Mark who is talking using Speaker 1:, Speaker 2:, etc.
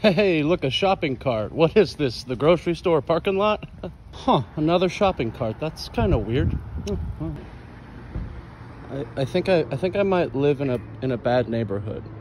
Speaker 1: Hey, look, a shopping cart. What is this, the grocery store parking lot? Huh, another shopping cart. That's kind of weird. I think I might live in a bad neighborhood.